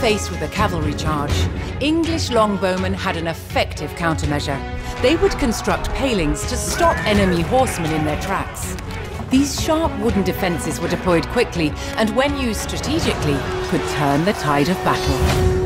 faced with a cavalry charge, English longbowmen had an effective countermeasure. They would construct palings to stop enemy horsemen in their tracks. These sharp wooden defenses were deployed quickly, and when used strategically, could turn the tide of battle.